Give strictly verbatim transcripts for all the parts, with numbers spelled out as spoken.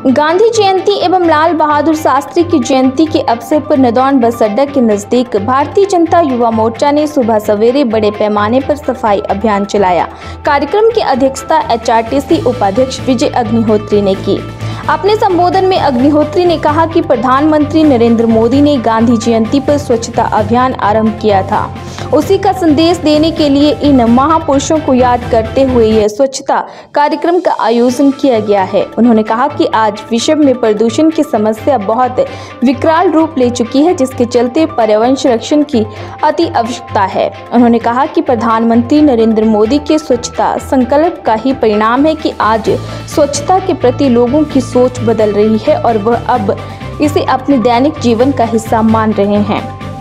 गांधी जयंती एवं लाल बहादुर शास्त्री की जयंती के अवसर पर नदौन बस अड्डा के नजदीक भारतीय जनता युवा मोर्चा ने सुबह सवेरे बड़े पैमाने पर सफाई अभियान चलाया। कार्यक्रम की अध्यक्षता एच आर टी सी उपाध्यक्ष विजय अग्निहोत्री ने की। अपने संबोधन में अग्निहोत्री ने कहा कि प्रधानमंत्री नरेंद्र मोदी ने गांधी जयंती पर स्वच्छता अभियान आरंभ किया था। उसी का संदेश देने के लिए इन महापुरुषों को याद करते हुए यह स्वच्छता कार्यक्रम का आयोजन किया गया है। उन्होंने कहा कि आज विश्व में प्रदूषण की समस्या बहुत विकराल रूप ले चुकी है, जिसके चलते पर्यावरण संरक्षण की अति आवश्यकता है। उन्होंने कहा कि प्रधानमंत्री नरेंद्र मोदी के स्वच्छता संकल्प का ही परिणाम है कि आज स्वच्छता के प्रति लोगों की सोच बदल रही है और वह अब इसे अपने दैनिक जीवन का हिस्सा मान रहे हैं।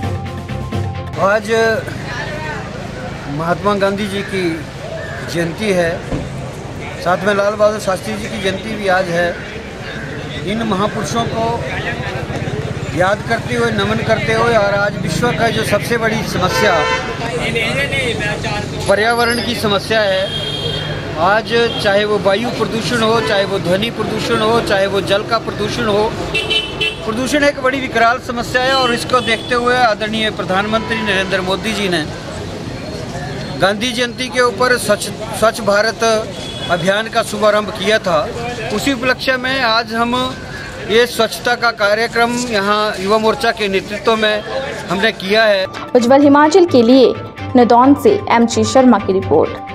आज महात्मा गांधी जी की जयंती है, साथ में लाल बहादुर शास्त्री जी की जयंती भी आज है। इन महापुरुषों को याद करते हुए, नमन करते हुए, और आज विश्व का जो सबसे बड़ी समस्या पर्यावरण की समस्या है, आज चाहे वो वायु प्रदूषण हो, चाहे वो ध्वनि प्रदूषण हो, चाहे वो जल का प्रदूषण हो, प्रदूषण एक बड़ी विकराल समस्या है। और इसको देखते हुए आदरणीय प्रधानमंत्री नरेंद्र मोदी जी ने गांधी जयंती के ऊपर स्वच्छ स्वच्छ भारत अभियान का शुभारंभ किया था। उसी उपलक्ष्य में आज हम ये स्वच्छता का कार्यक्रम यहाँ युवा मोर्चा के नेतृत्व में हमने किया है। उज्ज्वल हिमाचल के लिए नदौन से एम सी शर्मा की रिपोर्ट।